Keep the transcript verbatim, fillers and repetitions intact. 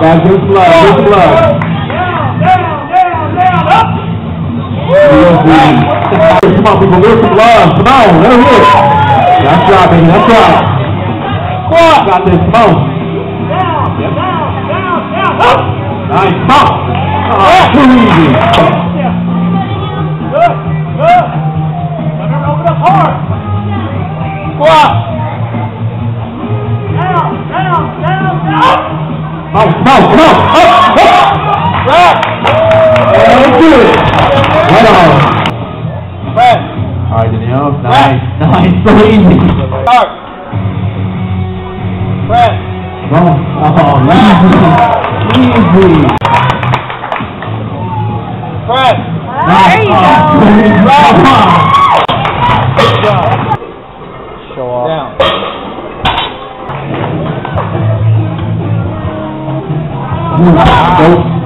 Back to the love, to the love. Down, down, down, down, up. Come on, people, lift some love. Come on, let it hit. That's right, baby, that's right. Squat. Got this, come on. Down, Yep. down, down, down, up. Nice, come on. Oh, too easy. Good, good. Let her open up hard. Squat. Down, down, down, down. Come on, come on, come on. Up, up. Right. That's good. Right on. Fred. All right, Danielle. Nice, nice, so easy. Start. Fred. Come on. Oh, easy. Easy. Fred. There you go. Come on. Good job. Show off. Down. Go.